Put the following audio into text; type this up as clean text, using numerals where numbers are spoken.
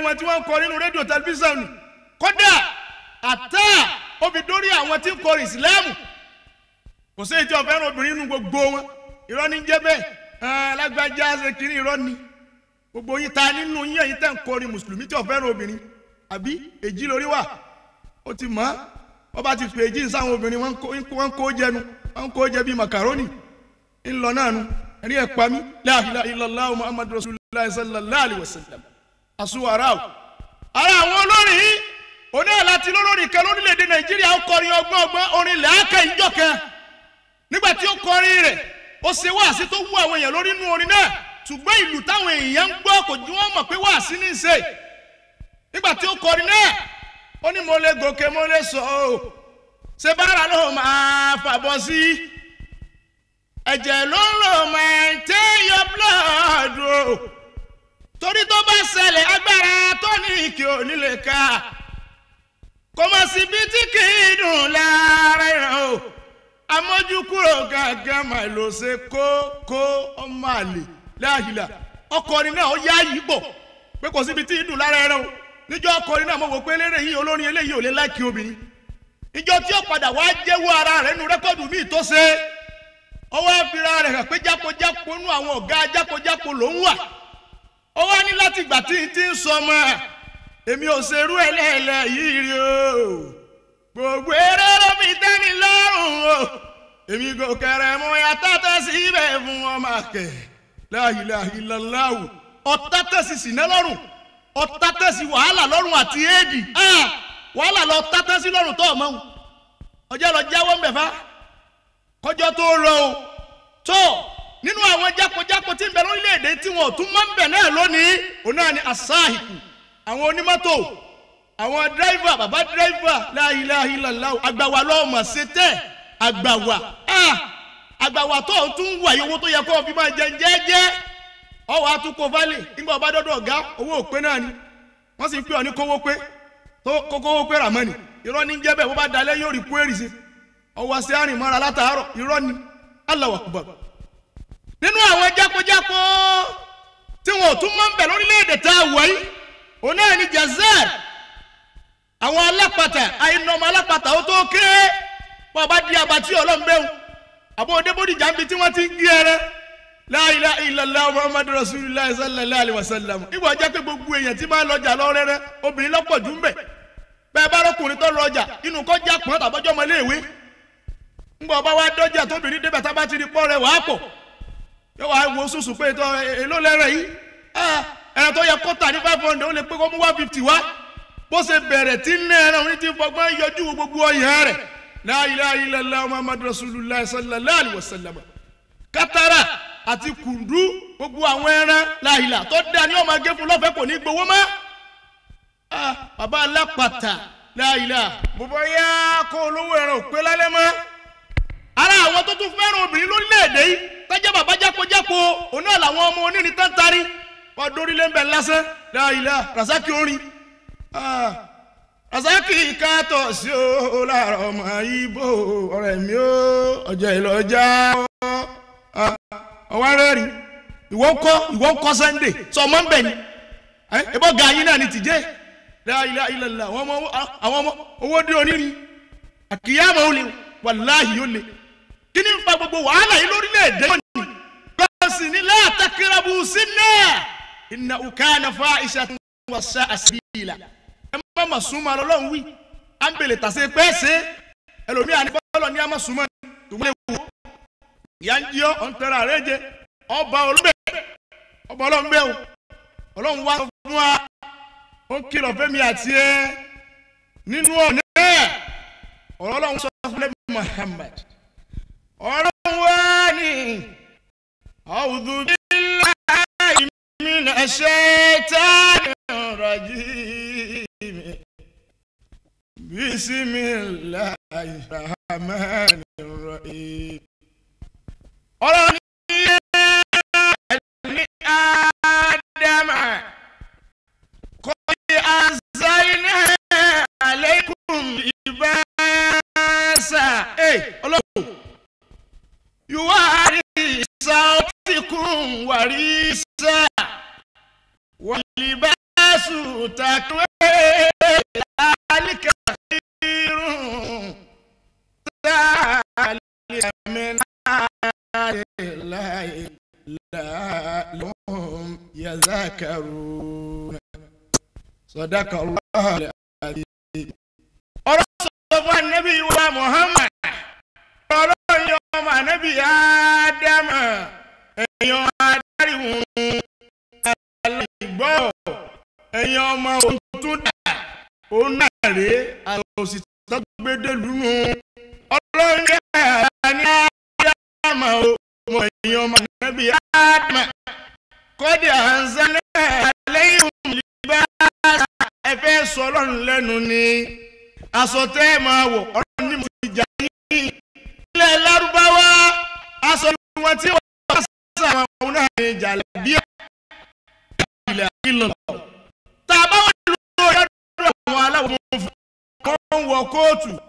wọn tí wọ́n kọ nínú rédíò tẹlifíṣàn kódà àtà ó fi dórí àwọn tí ń kọ ìsìlámù kò sí ìjọ fẹ́ràn obìnrin nínú gbogbo wọn irọ́ ní jẹ́ bẹ́ẹ̀ alágbájá ṣe kiri irọ́ ni gbogbo yín ta nínú yín ẹ̀yin tẹ́ ń kọrin mùsùlùmí tí ò fẹ́ràn obìnrin àbí èjì lórí wà ó ti mọ̀ wọ́n bá ti pè èjì sáwọn obìnrin wọ́n kó jẹnu wọ́n kó jẹ bí makaroni ńlọ náà nu ẹ̀rí ẹ̀ pa mí la ilaha illallah muhammadu rasulullah sallallahu alaihi wasallam asuwara o ara àwọn olórin oní àláti lólórin kan lórílẹ̀‐èdè nàìjíríà ó kọrin ọgbọ́n orin làákà ìjọ kan nígbà tí ó kọrin rẹ̀ ó ṣe wáàsí tó wú àwọn èèyàn lórí inú orin náà ṣùgbọ́n ìlú táwọn èèyàn ń gbọ́ kò jú wọ́n mọ̀ pé wáàsí ní í ṣe nígbà tí ó kọrin náà ó ní mo lè gòkè mo lè sọ ọ́ ṣe bára ló máa fàbọ̀ sí ẹ̀jẹ̀ ló ń lò maintain your blood o torí tó bá ṣẹlẹ̀ agbára tó ní kí o nílé ká kò mọ̀ sí bí tí kì í dùn lára ìràn o amójúkúrò gàgà máa lò ṣe kó ọmọ àlè láàyìlá ọkọrin náà ó yá yìí bọ̀ pé kò síbi tí ì dùn lára ẹran o níjọ́ ọkọrin náà mo wò pé eléré yìí olórin eléyìí ò lè láìkí obìnrin ìjọ tí ó padà wá jẹ́wọ́ ara rẹ̀ nu rẹ́kọ̀dù míì tó ṣe ọwọ́ àfihàn rẹ̀ hàn pé jákòjákò nú àwọn ọ̀gá jákòjákò ló ń wà ọwọ́ ní láti ìgbà tí n ti ń sọ ọmọ èmi ò ṣerú ẹlẹ́ẹ̀lẹ́ yìí rí o gbogbo eré ló fi tẹ́ni lọ́rùn o èmi kò kẹrẹ mọ́ yàtọ̀ sí ibẹ̀ fún ọmọ akẹ́ la ilaha illallah ọ̀tátẹ́ sí sìnẹ́ lọ́rùn ọ̀tátẹ́ sí wàhálà lọ́rùn àti éèdì wàhálà lọ tátẹ́ sí lọ́rùn tó ọmọ wọn ọjọ́ lọ jáwọ́ ń bẹ̀fá kọjọ́ tó lọ o tó nínú àwọn jákòjákò tí ń bẹ lórílẹ̀‐èdè tí wọn ò tún mọ́ ń bẹ̀ náà lónìí òun náà ni asáhìkù àwọn onímọ́tò àwọn dírẹ́fà bàbá dírẹ́fà la ilaha illallah àgbàwà lọ́ọ̀mọ̀ ṣe tẹ́ àgbàwà tó ń tún wà owó tó yẹ kó fi máa jẹ jẹ́jẹ́ ọwọ́ àtúkò válẹ̀ nígbà ọba dọ́dọ̀ ọ̀gá owó òpé náà ni wọ́n sì ń pè ọ́ ní kówó pé ràmọ́nì irọ́ ní jẹ́ bẹ́ẹ̀ bó bá dalẹ̀ yóò rí kúérì sí ọwọ́ sí àrìn mọ́ra látàárọ̀ irọ́ ni Allahu Akbar nínú àwọn jákòjákò tí wọn ò tún máa ń bẹ̀ lórílẹ̀‐èdè tá a wọ̀ yìí òun náà ni jazar àwọn alápàtà àìnàmọ́ alápàtà ó tó ké wọ́n bá di abatí ọlọ́mbẹ́hùn àbọ̀ òdebódìjà ń bi tí wọ́n ti ń gé ẹrẹ́ la ilaha illallah muhammadu rasulullah sallallahu alaihi wasallam ìwọ jẹ́ pé gbogbo èèyàn tí máa lọ́jà lọ́rẹ́rẹ́ obìnrin lọ́pọ̀ jù ń bẹ̀ bẹ́ẹ̀ bá rọ́kùnrin tó lọ́jà inú kọ́ já pọ́n tàbọ́jọ́ ọmọ iléèwé ńgbà ọba wa dọ́jà tóbìnrin débẹ̀ tá bá ti rí pọ́ rẹ̀ wàá pọ̀ yóò wá wo sùsù pé èló lẹ́rẹ̀ yìí ẹ̀rọ tó yẹ kó tà ní 500 ó lè pé kó mú 150 wá bó ṣe bẹ̀rẹ̀ tí ń ná ẹran oní ti fọgbọ́n yọjú gbogbo ọyàn rẹ̀ la ilaha illallah muhammadu rasulullah sallallahu alaihi wasallam kátàrà àti kùndú gbogbo àwọn ẹran láìlà tó dá ní ọmọ agé fún lọ́fẹ̀ẹ́ kò ní gbowó mọ́ bàbá alápàtà láìlà bùbọ̀ yá kó olówó ẹran òpé lálẹ́ mọ́ ara àwọn tó tún fẹ́ràn obìnrin lórílẹ̀‐èdè yìí tẹ́jẹ́ bàbá jákòjákò òun náà làwọn ọmọ onírìn tán tarí wọ́n dórílẹ̀ ń bẹ̀ lásán láìlà rasaki orin rasaki kátọ̀ sí o láàárọ̀ ọmọ ibo ọ̀rẹ́ mi ó ọjọ́ ìlọjà ọwọ́ rẹ̀ rí ìwọ ń kọ́ Sunday sọ ọmọ ń bẹ̀ ni ẹbọ́ ga yín náà ni tìjẹ́ la ilaha illallah àwọn ọmọ owó dé onírin àkìyàmọ̀ ó lè wàláhì ó lè kí ni ń fa gbogbo wàhálà yìí lórílẹ̀‐èdè yìí bẹ́ẹ̀ sì ni la taqrabu zina innahu kana fahishatan wa sa'a sabila ẹ má mà súnmọ́ Ọlọ́run wí à ń bèlè tàṣe pẹ́ẹ́sẹ́ ẹlòmíà ní bọ́ọ̀lù ní a má súnmọ́ tòun ìyá ń jí ọ́ ń tẹ́ra rẹ̀ jẹ ọba ọlọ́mbẹ́ o Ọlọ́run wá fún wa ó ń kìlọ̀ fẹ́mi àti ẹ nínú ọ̀nà ọ̀rọ̀ Ọlọ́run sọ fún lẹ́bí Muhammad Ọlọ́run wá ní a'udhu billahi minash shaitanir rajim bismillahir rahmanir rahim ọ̀rọ̀ ní Ádámà kò ní anzalna alaykum libasa ọlọ́run yuwari sawtikum warisa walibasu تكوي ذلك خير ذلك من آيات الله لعلهم يذكرون صدق الله العظيم. ọ̀rọ̀ النبي ومحمد ọlọ́run ọmọ ànábì ádámà èèyàn adáríhùn aláìgbọ́ èèyàn ọmọ òtún dà òun náà rèé àtòsí tó gbédè lùnú ọlọ́run ní ádámà ọmọ èèyàn ọmọ ànábì ádámà kọ́dí àǹzánná àlẹ́yìn òmìnira ẹ̀fẹ́ sọ ọlọ́run lẹ́nu ni aṣọ tẹ́ ẹ máa wọ̀ ọlọ́run ní mo ti jà yín ilẹ̀ lárúbáwá aṣọ wọn tí wọ́n bá sàwọn ọ̀hún náà ní jàlábíà ilẹ̀ àkìlọ̀ tá a bá wà lórí ọ̀dọ́ àwọn aláwọ̀ fún wọn wọ kóòtù